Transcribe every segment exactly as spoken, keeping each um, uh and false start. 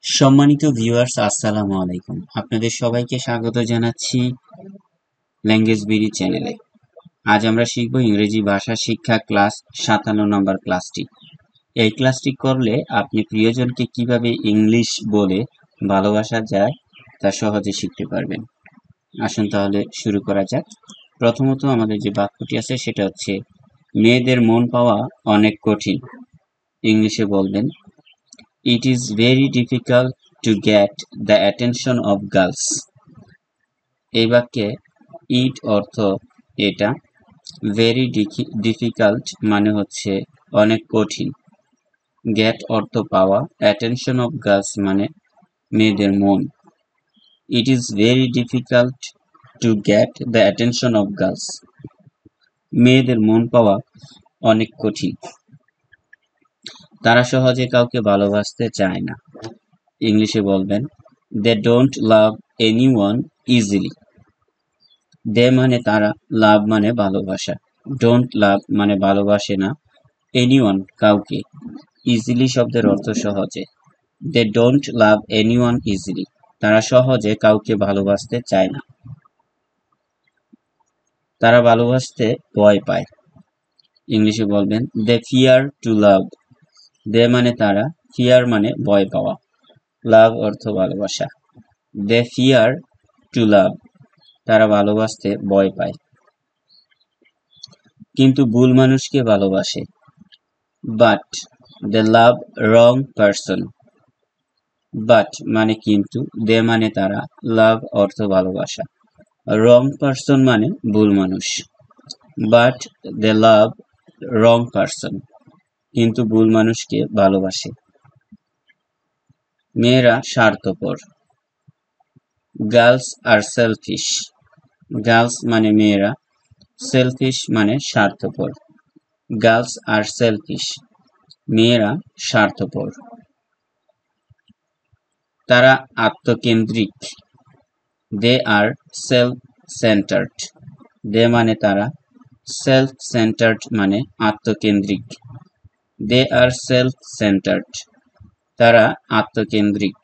সম্মানিত ভিউয়ার্স, আসসালামু আলাইকুম। আপনাদের সবাইকে স্বাগত জানাচ্ছি ল্যাঙ্গুয়েজ বিডি চ্যানেলে। আজ আমরা শিখব ইংরেজি ভাষা শিক্ষা ক্লাস সাতান্ন নম্বর ক্লাসটি। এই ক্লাসটি করলে আপনি প্রিয়জনকে কিভাবে ইংলিশ বলে ভালোবাসা যায় তা সহজে শিখতে পারবেন। আসুন তাহলে শুরু করা যাক। প্রথমত আমাদের যে বাক্যটি আছে সেটা হচ্ছে, মেয়েদের মন পাওয়া অনেক কঠিন। ইংলিশে বলবেন, It is very difficult to get the attention of girls. এই বাক্যে ইট অর্থ এটা, ভেরি ডিফিকাল্ট মানে হচ্ছে অনেক কঠিন, গেট অর্থ পাওয়া, অ্যাটেনশন অফ গার্লস মানে মেয়েদের মন। It is very difficult to get the attention of girls. মেয়েদের মন পাওয়া অনেক কঠিন। তারা সহজে কাউকে ভালোবাসতে চায় না। ইংলিশে বলবেন, they don't love anyone easily. They মানে তারা, লাভ মানে ভালোবাসা, ডোন্ট লাভ মানে ভালোবাসে না, এনিওয়ান কাউকে, ইজিলি শব্দের অর্থ সহজে। They don't love anyone easily, তারা সহজে কাউকে ভালোবাসতে চায় না। তারা ভালোবাসতে ভয় পায়। ইংলিশে বলবেন, দে ফিয়ার টু লাভ। দে মানে তারা, ফিয়ার মানে ভয় পাওয়া, লাভ অর্থ ভালোবাসা। দে ফিয়ার টু লাভ, তারা ভালোবাসতে ভয় পায়। কিন্তু ভুল মানুষকে ভালোবাসে। But they love wrong person. But মানে কিন্তু, দে মানে তারা, লাভ অর্থ ভালোবাসা, রং পারসন মানে ভুল মানুষ। But they love wrong person, কিন্তু ভুল মানুষকে ভালোবাসে। মেয়েরা স্বার্থপর। Girls are selfish. গার্লস মানে মেয়েরা, সেলফিশ মানে স্বার্থপর। গার্লস আর সেলফিশ, মেয়েরা স্বার্থপর। তারা আত্মকেন্দ্রিক। দে আর সেলফ সেন্টার্ড। দে মানে তারা, সেলফ সেন্টার্ড মানে আত্মকেন্দ্রিক। দে আর সেলফ সেন্টার্ড, তারা আত্মকেন্দ্রিক।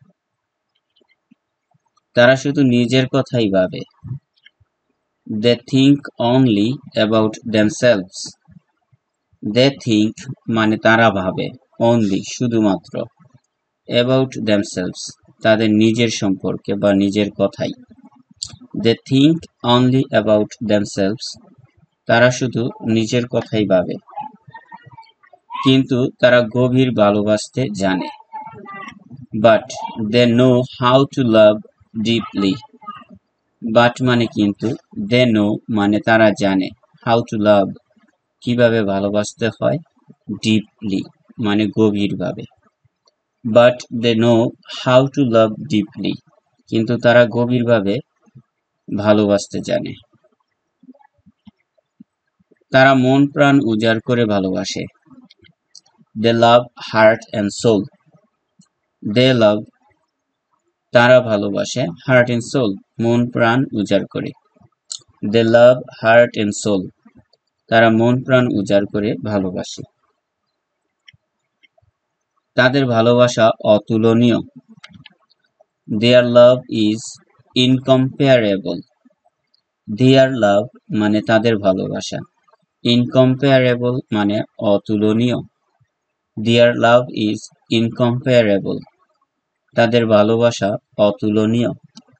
তারা শুধু নিজের কথাই ভাবে। They think only about themselves. They think মানে তারা ভাবে, অনলি শুধুমাত্র, অ্যাবাউট দেমসেলভস তাদের নিজের সম্পর্কে বা নিজের কথাই। They think only about themselves, তারা শুধু নিজের কথাই ভাবে। কিন্তু তারা গভীর ভালোবাসতে জানে। But they know how to love deeply. But মানে কিন্তু, দে নো মানে তারা জানে, হাউ টু লাভ কিভাবে ভালোবাসতে হয়, ডিপলি মানে গভীরভাবে। But they know how to love deeply, কিন্তু তারা গভীরভাবে ভালোবাসতে জানে। তারা মন প্রাণ উজাড় করে ভালোবাসে। They love heart and soul. They love তারা ভালোবাসে, হার্ট অ্যান্ড সোল মন প্রাণ উজাড় করে। They love heart and soul, তারা মন প্রাণ উজাড় করে ভালোবাসে। তাদের ভালোবাসা অতুলনীয়। দেয়ার লাভ ইজ ইনকম্পেয়ারেবল। দেয়ার লাভ মানে তাদের ভালোবাসা, ইনকম্পেয়ারেবল মানে অতুলনীয়। দেয়ার লাভ ইজ ইনকম্পেয়ারেবল, তাদের ভালোবাসা অতুলনীয়।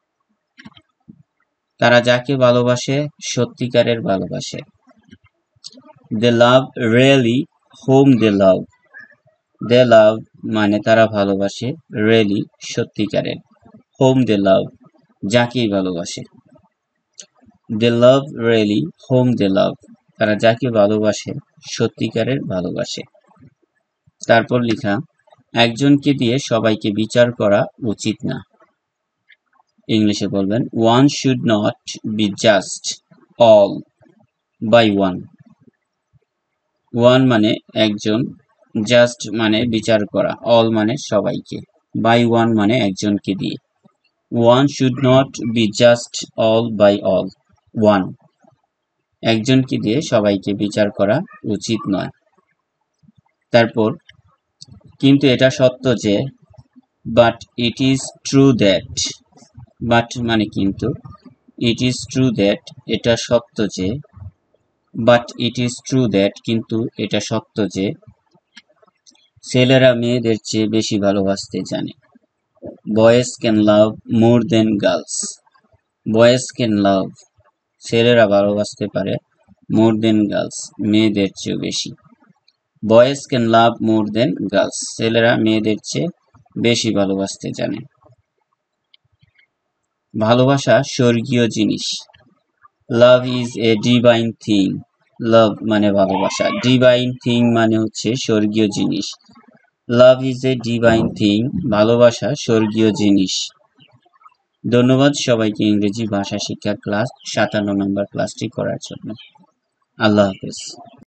তারা যাকে ভালোবাসে সত্যিকারের ভালোবাসে। দে লাভ রিয়েলি হোম দে লাভ। দে লাভ মানে তারা ভালোবাসে, রিয়েলি সত্যিকারের, হোম দে লাভ যাকেই ভালোবাসে। They love really home they love, তারা যাকে ভালোবাসে সত্যিকারের ভালোবাসে। তারপর লেখা, একজনকে দিয়ে সবাইকে বিচার করা উচিত না। ইংলিশে বলবেন, one should not be just all by one. One মানে একজন, জাস্ট মানে বিচার করা, অল মানে সবাইকে, বাই ওয়ান মানে একজনকে দিয়ে। One should not be just all by all one, একজনকে দিয়ে সবাইকে বিচার করা উচিত নয়। তারপর, কিন্তু এটা সত্য যে but it is true that, but মানে কিন্তু, ইট ইজ ট্রু দ্যাট এটা সত্য যে, but it is true that কিন্তু এটা সত্য যে, ছেলেরা মেয়েদের চেয়ে বেশি ভালোবাসতে জানে। Boys can love more than girls, boys can love ছেলেরা ভালোবাসতে পারে, মোর দেন গার্লস মেয়েদের চেয়ে বেশি। Boys can love more than girls ছেলেরা মেয়েদের চেয়ে বেশি ভালোবাসতে জানে। ভালোবাসা স্বর্গীয় জিনিস। Love is a divine thing, love মানে ভালোবাসা, ডিভাইন থিং মানে হচ্ছে স্বর্গীয় জিনিস। Love is a divine thing, ভালোবাসা স্বর্গীয় জিনিস। ধন্যবাদ সবাইকে ইংরেজি ভাষা শিক্ষা ক্লাস সাতান্ন নম্বর ক্লাসটি করার জন্য। আল্লাহ হাফেজ।